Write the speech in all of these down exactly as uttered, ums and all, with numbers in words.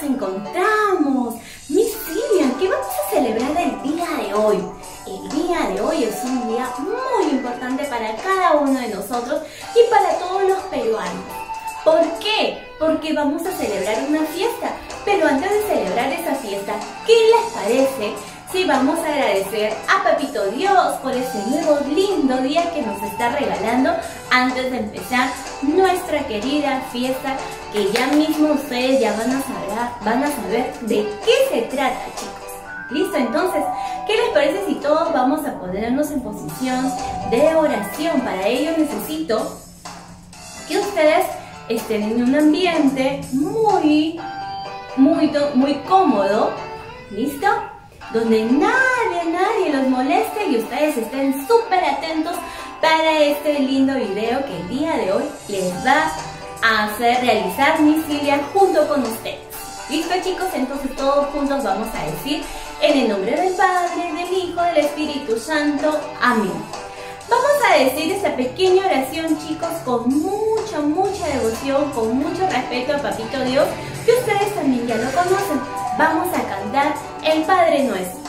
encontramos. Miss Silvia, ¿qué vamos a celebrar el día de hoy? El día de hoy es un día muy importante para cada uno de nosotros y para todos los peruanos. ¿Por qué? Porque vamos a celebrar una fiesta. Pero antes de celebrar esa fiesta, ¿qué les parece si vamos a agradecer a Papito Dios por ese nuevo lindo día que nos está regalando antes de empezar nuestra querida fiesta, que ya mismo ustedes ya van a saber, van a saber de qué se trata, chicos? ¿Listo? Entonces, ¿qué les parece si todos vamos a ponernos en posición de oración? Para ello necesito que ustedes estén en un ambiente muy, muy, muy cómodo. ¿Listo? Donde nadie, nadie los moleste y ustedes estén súper atentos para este lindo video que el día de hoy les va a hacer realizar Miss Silvia junto con ustedes. ¿Listo, chicos? Entonces todos juntos vamos a decir: en el nombre del Padre, del Hijo, del Espíritu Santo. Amén. Vamos a decir esta pequeña oración, chicos, con mucha, mucha devoción, con mucho respeto a Papito Dios, que ustedes también ya lo conocen. Vamos a cantar el Padre Nuestro.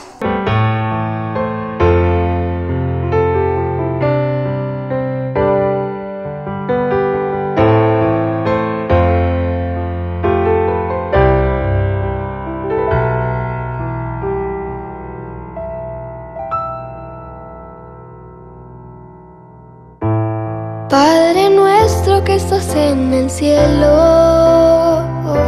Padre nuestro que estás en el cielo,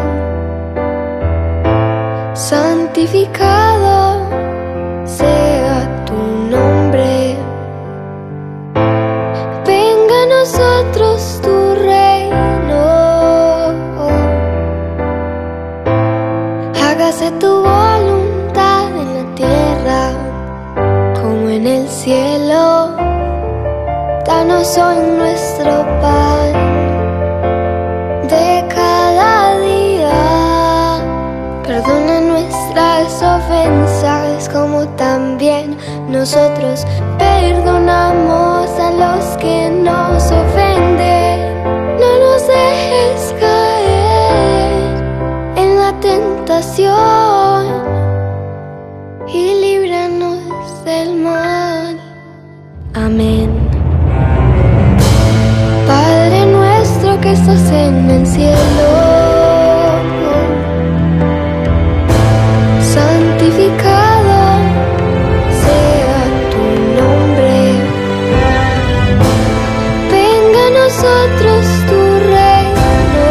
santificado sea tu nombre. Venga a nosotros tu reino, hágase tu voluntad en la tierra como en el cielo. Danos hoy nuestro pan de cada día. Perdona nuestras ofensas como también nosotros perdonamos a los que nos ofenden. No nos dejes caer en la tentación y líbranos del mal. Amén. Padre nuestro que estás en el cielo, santificado sea tu nombre. Venga a nosotros tu reino,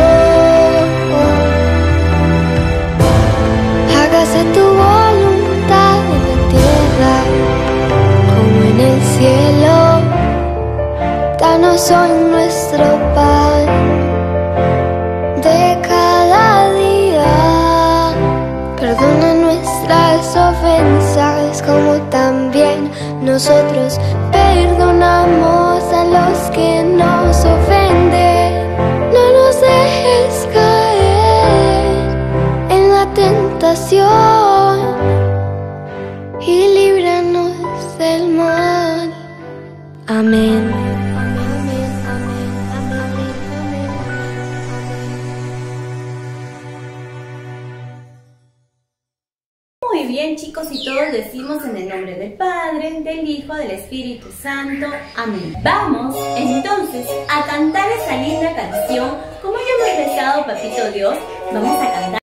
hágase tu voluntad en la tierra como en el cielo. Danos hoy nuestro pan de cada día. Perdona nuestras ofensas como también nosotros perdonamos a los que nos ofenden. No nos dejes caer en la tentación y líbranos del mal. Amén. Muy bien, chicos, y todos decimos en el nombre del Padre, del Hijo, del Espíritu Santo. Amén. Vamos entonces a cantar esa linda canción. Como ya hemos deseado, Papito Dios, vamos a cantar.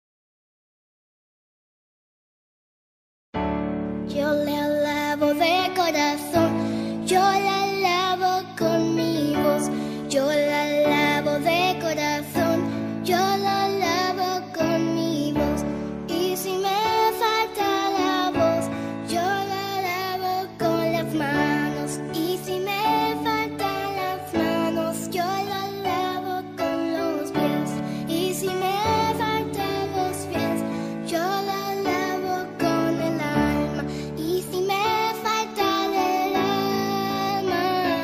Yo le alabo de corazón, yo le alabo con mi voz, yo le alabo de corazón, yo le alabo con mi voz. Y si me falta la voz, yo le alabo con las manos. Y si me faltan las manos, yo le alabo con los pies. Y si me faltan los pies, yo le alabo con el alma. Y si me falta el alma,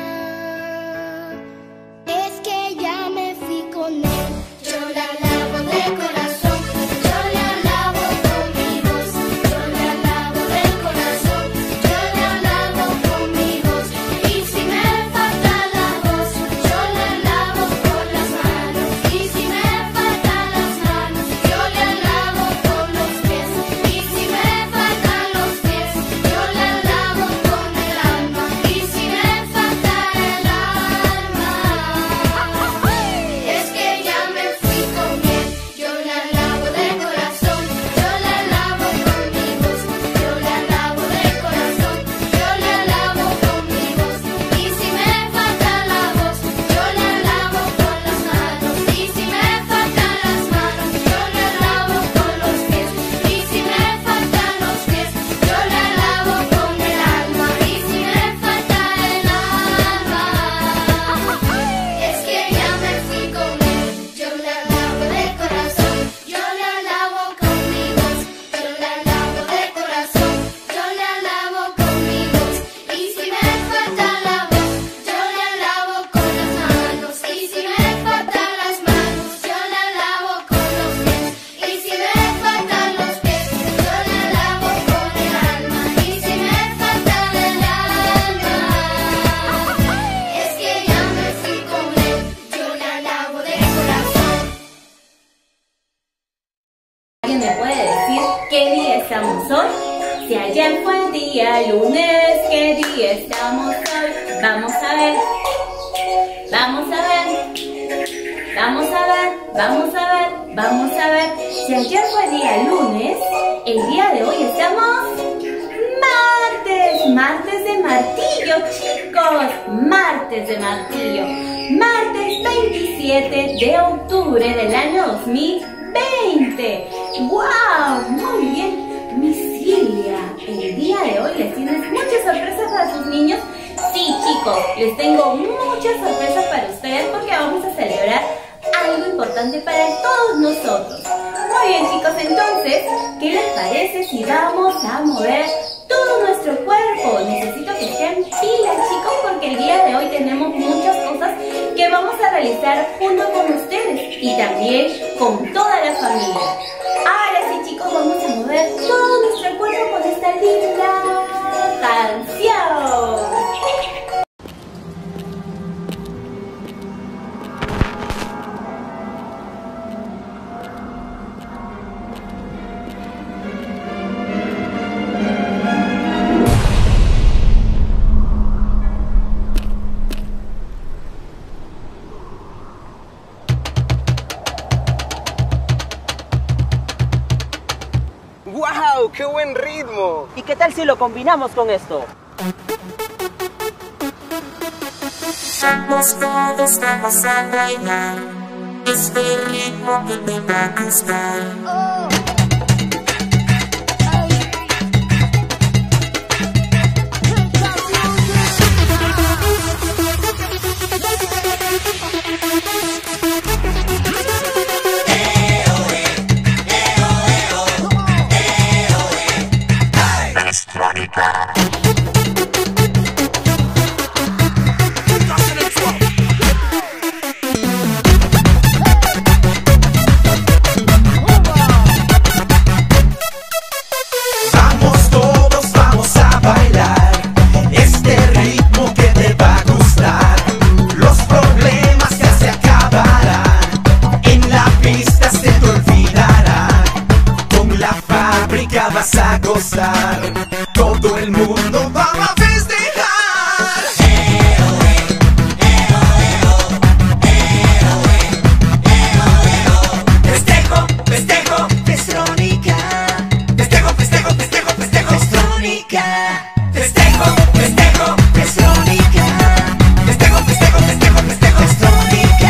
es que ya me fui con él. Yo le alabo de corazón, yo le alabo con mi voz, yo le alabo de corazón, yo le alabo con mi voz. Y si me falta la voz, yo le alabo con las manos. Y si me faltan las manos, yo le alabo estamos hoy? Si ayer fue el día lunes, ¿qué día estamos hoy? Vamos a ver, vamos a ver, vamos a ver, vamos a ver, vamos a ver. Si ayer fue el día lunes, el día de hoy estamos martes, martes de martillo, chicos, martes de martillo, martes veintisiete de octubre del año dos mil veinte. ¡Wow! Muy bien. Mi Silvia, el día de hoy les tienes muchas sorpresas para sus niños. Sí, chicos, les tengo muchas sorpresas para ustedes porque vamos a celebrar algo importante para todos nosotros. Muy bien, chicos, entonces, ¿qué les parece si vamos a mover todo nuestro cuerpo? Necesito que estén pilas, chicos, porque el día de hoy tenemos muchas cosas que vamos a realizar junto con ustedes y también con toda la familia. Ahora sí, chicos, vamos a mover todo nuestro cuerpo con esta linda canción. ¡Wow! ¡Qué buen ritmo! ¿Y qué tal si lo combinamos con esto? Vamos todos, vamos a bailar este ritmo que te va a gustar. Oh. Vamos todos, vamos a bailar este ritmo que te va a gustar. Los problemas ya se acabarán, en la pista se te olvidarán. Con la fábrica vas a gozar, todo el mundo va a festejar. Festejo, festejo, Festrónica. Festejo, festejo, festejo, festejo, Festrónica. Festejo, festejo, Festrónica. Festejo, festejo, festejo, festejo, Festrónica.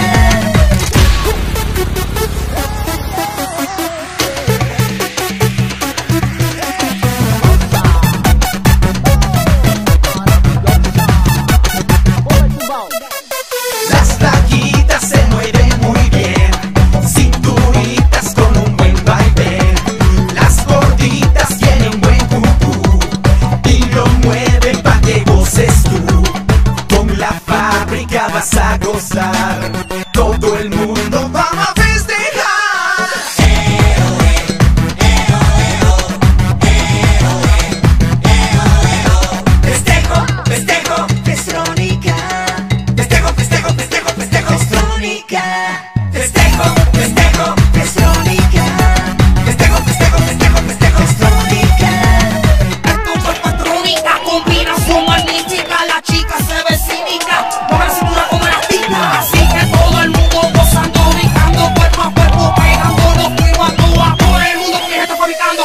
Las vaquitas se mueven muy bien, cinturitas con un buen baile. Las gorditas tienen buen cucú y lo mueven pa' que goces tú. Con la fábrica vas a gozar, todo el mundo va a festejar. Festejo, festejo, Festrónica. Festejo, festejo, festejo, festejo, Festrónica. Festejo, festejo, Festrónica. Festejo, festejo, festejo, festejo, Festrónica. Tu cuerpo es trónica, combinación magnífica, la chica se ve cínica, mueve la cintura como elastica, así que todo el mundo gozando, brincando, cuerpo a cuerpo, pegando, activando a todo el mundo que se está fabricando.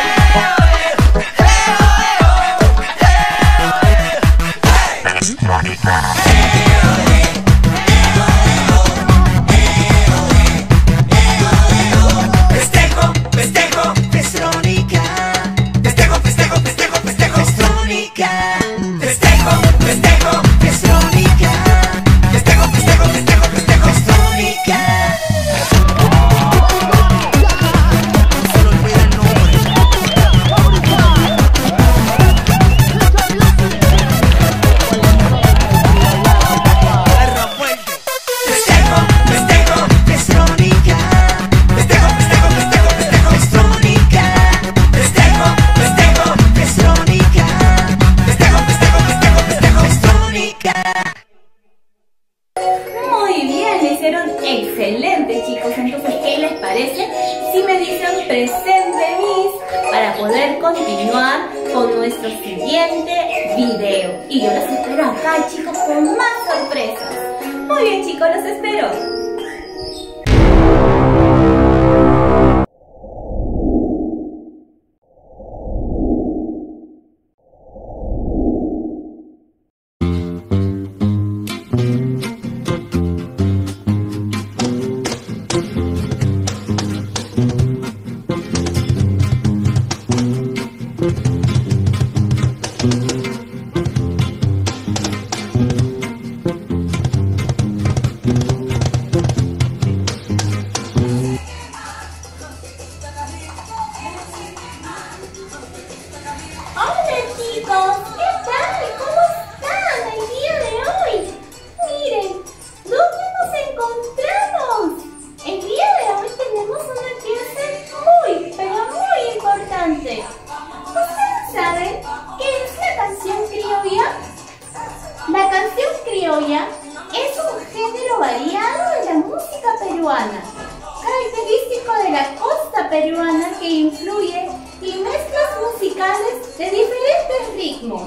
Festejo, festejo, Festrónica. Festejo, festejo, festejo, festejo, Festrónica. Festejo, festejo, Festrónica. Festejo, festejo, festejo, festejo, Festrónica. Se lo olvida el nombre. Perra fuerte. Festejo, festejo, Festrónica. Festejo, festejo, festejo, festejo, Festrónica. Festejo, festejo, Festrónica. Festejo, festejo, festejo, festejo, Festrónica. Muy bien, lo hicieron excelente, chicos. Entonces, ¿qué les parece si me dicen presente mis para poder continuar con nuestro siguiente video. Y yo los espero acá, chicos, con más sorpresas. Muy bien, chicos, los espero. La canción criolla es un género variado de la música peruana, característico de la costa peruana que influye y mezclas musicales de diferentes ritmos.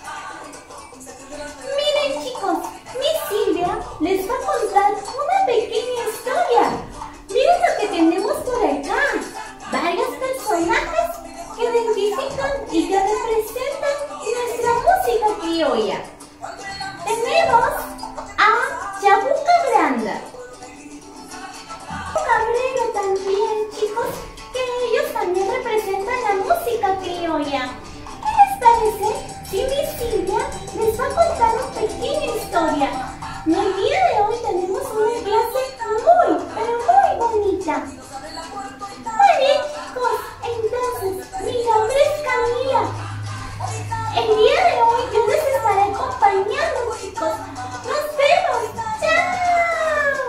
Miren, chicos, mi Silvia les va a contar una pequeña historia. Miren lo que tenemos por acá. Varios personajes que identifican y que representan nuestra música criolla. Tenemos a Chabuca Granda, Cabrero también, chicos, que ellos también representan la música criolla. ¿Qué les parece si mi Silvia les va a contar una pequeña historia? Y el día de hoy tenemos una clase muy, pero muy bonita. Muy bien, chicos, entonces, mi nombre es Camila. El día de hoy yo les estaré acompañando, chicos. ¡Nos vemos! ¡Chao!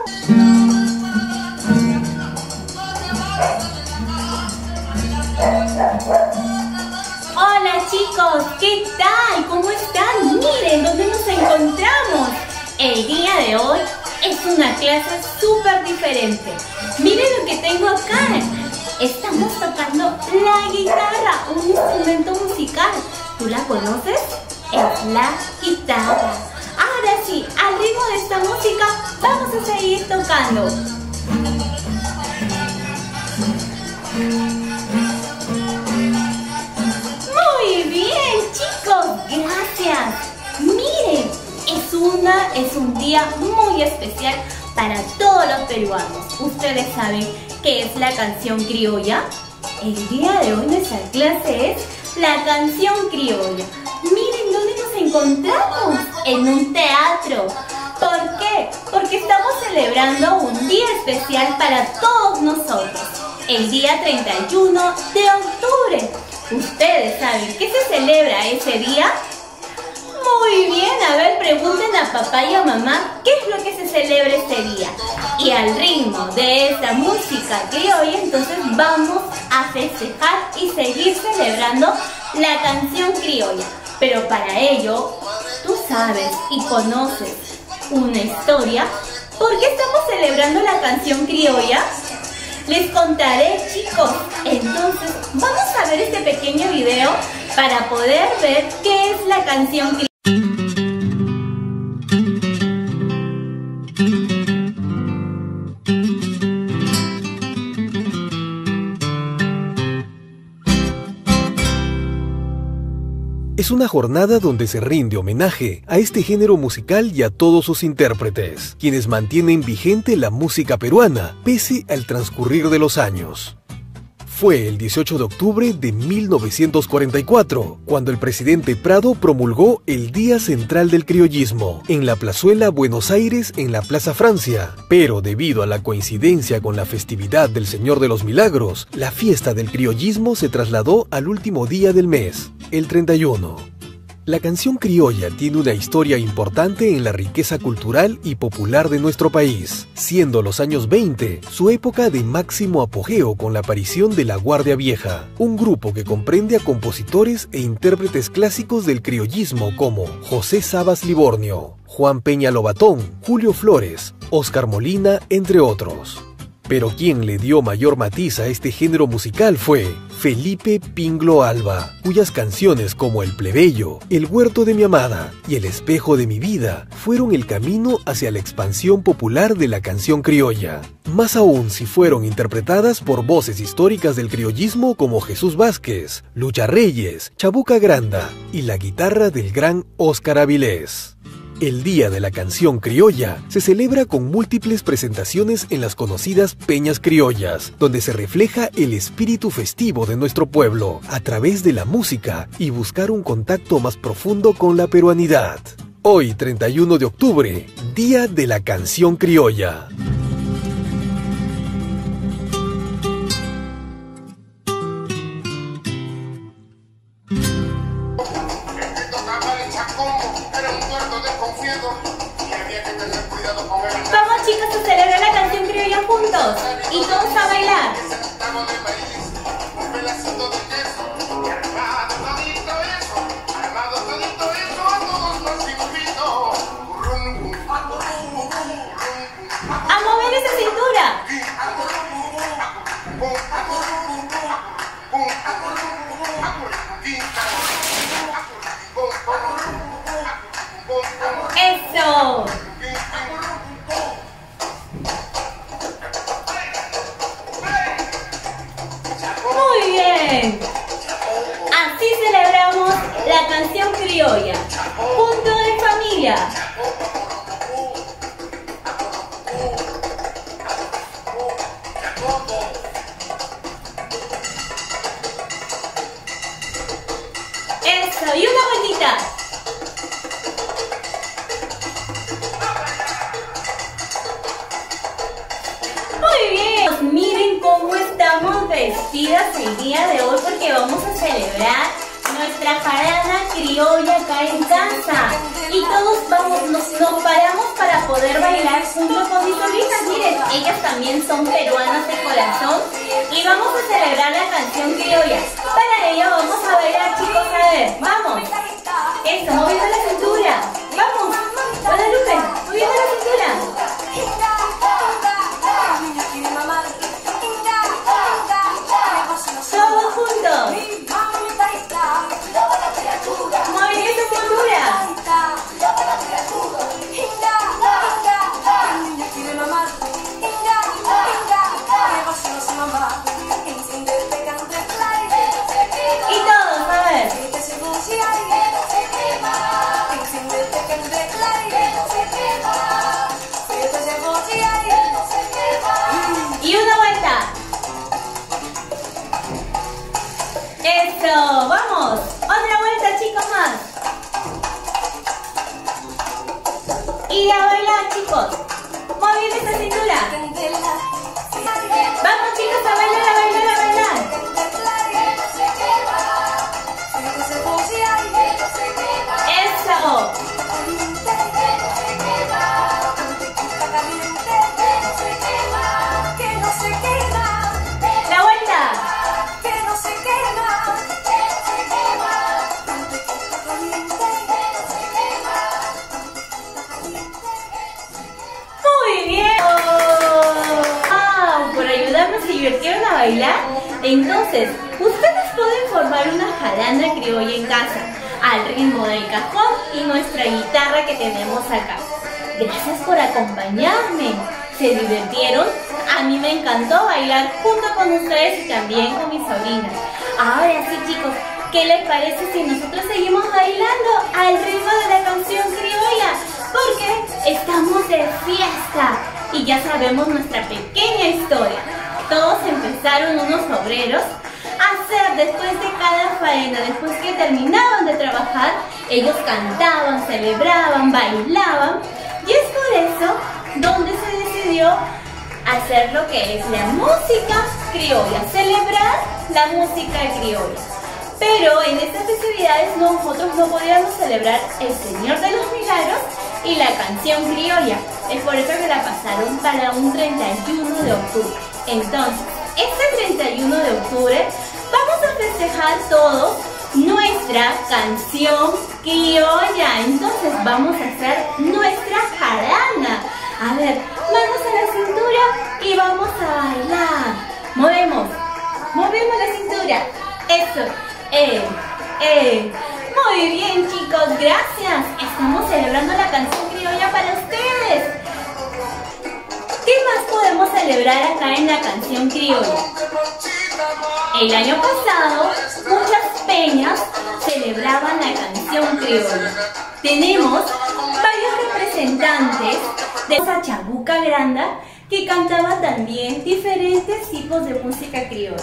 Hola, chicos, ¿qué tal? ¿Cómo están? Miren dónde nos encontramos. El día de hoy es una clase súper diferente. Miren lo que tengo acá. Estamos tocando la guitarra, un instrumento musical. ¿Tú la conoces? Es la guitarra. Ahora sí, al ritmo de esta música vamos a seguir tocando. Muy bien, chicos, gracias. Miren, es, una, es un día muy especial para todos los peruanos. ¿Ustedes saben qué es la canción criolla? El día de hoy nuestra clase es la canción criolla. Miren dónde nos encontramos, en un teatro. ¿Por qué? Porque estamos celebrando un día especial para todos nosotros, el día treinta y uno de octubre. ¿Ustedes saben qué se celebra ese día? Muy bien, a ver, pregunten a papá y a mamá qué es lo que se celebra este día. Y al ritmo de esta música criolla, entonces vamos a festejar y seguir celebrando la canción criolla. Pero para ello, tú sabes y conoces una historia. ¿Por qué estamos celebrando la canción criolla? Les contaré, chicos. Entonces, vamos a ver este pequeño video para poder ver qué es la canción criolla. Es una jornada donde se rinde homenaje a este género musical y a todos sus intérpretes, quienes mantienen vigente la música peruana, pese al transcurrir de los años. Fue el dieciocho de octubre de mil novecientos cuarenta y cuatro, cuando el presidente Prado promulgó el Día Central del Criollismo, en la Plazuela Buenos Aires, en la Plaza Francia. Pero debido a la coincidencia con la festividad del Señor de los Milagros, la fiesta del criollismo se trasladó al último día del mes, el treinta y uno. La canción criolla tiene una historia importante en la riqueza cultural y popular de nuestro país, siendo los años veinte su época de máximo apogeo con la aparición de la Guardia Vieja, un grupo que comprende a compositores e intérpretes clásicos del criollismo como José Sabas Livornio, Juan Peña Lobatón, Julio Flores, Oscar Molina, entre otros. Pero quien le dio mayor matiz a este género musical fue Felipe Pinglo Alba, cuyas canciones como El Plebeyo, El Huerto de mi Amada y El Espejo de mi Vida fueron el camino hacia la expansión popular de la canción criolla. Más aún si fueron interpretadas por voces históricas del criollismo como Jesús Vázquez, Lucha Reyes, Chabuca Granda y la guitarra del gran Óscar Avilés. El Día de la Canción Criolla se celebra con múltiples presentaciones en las conocidas peñas criollas, donde se refleja el espíritu festivo de nuestro pueblo a través de la música y buscar un contacto más profundo con la peruanidad. Hoy, treinta y uno de octubre, Día de la Canción Criolla. Vamos chicos a celebrar la canción criolla juntos y todos a bailar. A mover esa cintura. Eso. Muy bien. Así celebramos la canción criolla, junto en familia. Eso, y una vueltita. Muy bien. Miren cómo estamos vestidas el día de hoy porque vamos a celebrar nuestra jarana criolla acá en casa. Y todos vamos, nos, nos paramos para poder bailar junto con mis sobrinas. Miren, ellas también son peruanas de corazón. Y vamos a celebrar la canción criolla. Para ello vamos a bailar, chicos, a ver, vamos. Eso, moviendo la cintura. Vamos. Guadalupe, moviendo la cintura. Todos juntos. Moviendo esa cintura. Y todos, a ver. Y una vuelta. Eso, vamos. Otra vuelta, chicos, más. Y a bailar, chicos. Moviendo esa cintura. Vamos, chicos, a bailar, a bailar, a bailar. Eso. La vuelta. Muy bien. Ah, por ayudarnos y divirtieron a bailar. Entonces, ustedes pueden formar una jarana criolla en casa al ritmo del cajón y nuestra guitarra que tenemos acá. Gracias por acompañarme. ¿Se divirtieron? A mí me encantó bailar junto con ustedes y también con mis sobrinas. Ahora sí, chicos, ¿qué les parece si nosotros seguimos bailando al ritmo de la canción criolla? Porque estamos de fiesta y ya sabemos nuestra pequeña historia. Todos empezaron unos obreros a hacer después de cada faena, después que terminaban de trabajar, ellos cantaban, celebraban, bailaban. Y es por eso donde se decidió hacer lo que es la música criolla, celebrar la música criolla. Pero en estas festividades nosotros no podíamos celebrar el Señor de los Milagros y la canción criolla. Es por eso que la pasaron para un treinta y uno de octubre. Entonces, este treinta y uno de octubre vamos a festejar todos nuestra canción criolla. Entonces vamos a hacer nuestra jarana. A ver, manos a la cintura y vamos a bailar. Movemos, movemos la cintura. eso. Eh, eh. Muy bien, chicos, gracias. Estamos celebrando la canción criolla para ustedes. ¿Qué más podemos celebrar acá en la canción criolla? El año pasado, muchas peñas celebraban la canción criolla. Tenemos varios representantes de esa Chabuca Granda que cantaban también diferentes tipos de música criolla.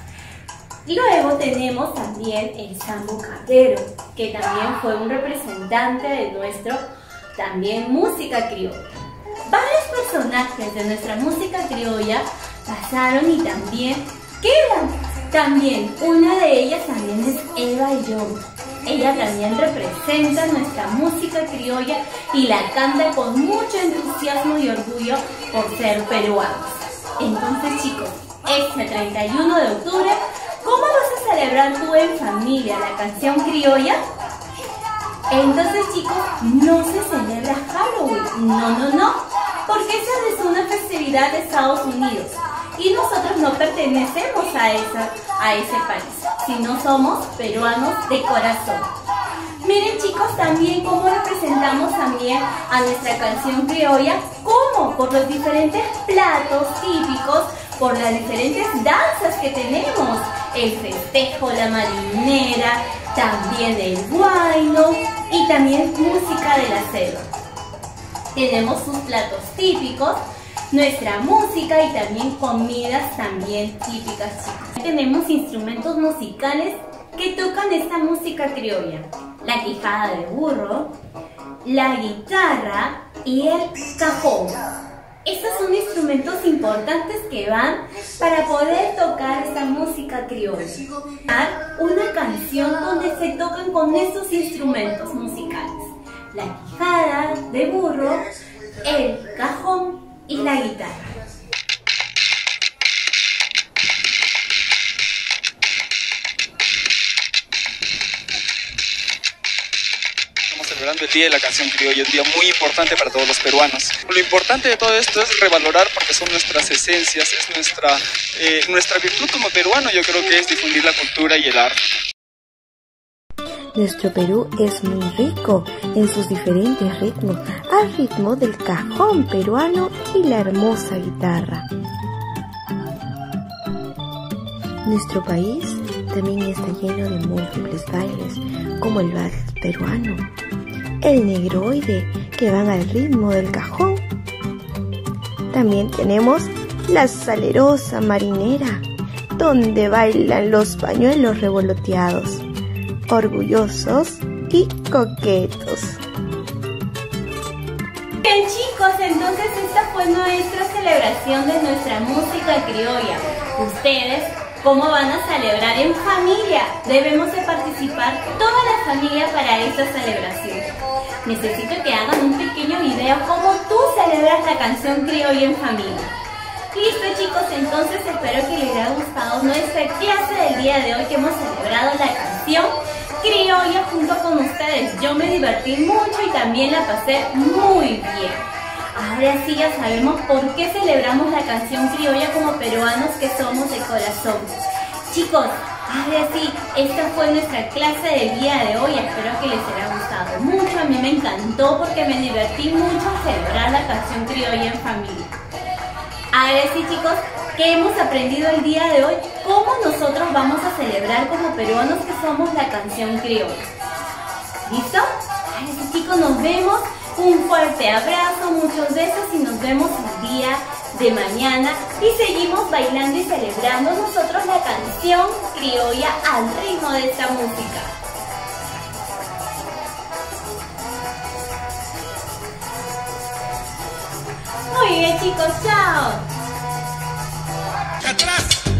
Luego tenemos también el Sambo Cabero, que también fue un representante de nuestro también música criolla. Varios personajes de nuestra música criolla pasaron y también quedan. También una de ellas también es Eva Young. Ella también representa nuestra música criolla y la canta con mucho entusiasmo y orgullo por ser peruanos. Entonces, chicos, este treinta y uno de octubre, ¿cómo vas a celebrar tú en familia la canción criolla? Entonces, chicos, no se celebra Halloween, no, no, no, porque esa es una festividad de Estados Unidos y nosotros no pertenecemos a, esa, a ese país, sino somos peruanos de corazón. Miren, chicos, también cómo representamos también a nuestra canción criolla, ¿cómo? Por los diferentes platos típicos, por las diferentes danzas que tenemos, el festejo, la marinera, también el huayno y también música de la selva. Tenemos sus platos típicos, nuestra música y también comidas también típicas, chicos. Tenemos instrumentos musicales que tocan esta música criolla: la quijada de burro, la guitarra y el cajón. Estos son instrumentos importantes que van para poder tocar esta música criolla. Una canción donde se tocan con estos instrumentos musicales: la quijada de burro, el cajón y la guitarra. Celebrando el Día de la Canción Criolla, un día muy importante para todos los peruanos. Lo importante de todo esto es revalorar, porque son nuestras esencias, es nuestra, eh, nuestra virtud como peruano. Yo creo que es difundir la cultura y el arte. Nuestro Perú es muy rico en sus diferentes ritmos, al ritmo del cajón peruano y la hermosa guitarra. Nuestro país también está lleno de múltiples bailes, como el vals peruano, el negroide, que van al ritmo del cajón. También tenemos la salerosa marinera, donde bailan los pañuelos revoloteados, orgullosos y coquetos. Bien, chicos, entonces esta fue nuestra celebración de nuestra música criolla. Ustedes, ¿cómo van a celebrar en familia? Debemos de participar toda la familia para esta celebración. Necesito que hagan un pequeño video cómo tú celebras la canción criolla en familia. Listo, chicos, entonces espero que les haya gustado nuestra clase del día de hoy, que hemos celebrado la canción criolla junto con ustedes. Yo me divertí mucho y también la pasé muy bien. Ahora sí ya sabemos por qué celebramos la canción criolla como peruanos que somos de corazón. Chicos, ahora sí, esta fue nuestra clase del día de hoy. Espero que les haya gustado mucho. A mí me encantó porque me divertí mucho al celebrar la canción criolla en familia. Ahora sí, chicos, ¿qué hemos aprendido el día de hoy? ¿Cómo nosotros vamos a celebrar como peruanos que somos la canción criolla? ¿Listo? Ahora sí, chicos, nos vemos. Un fuerte abrazo, muchos besos y nos vemos el día de mañana. Y seguimos bailando y celebrando nosotros la canción criolla al ritmo de esta música. Muy bien, chicos, chao. Atrás.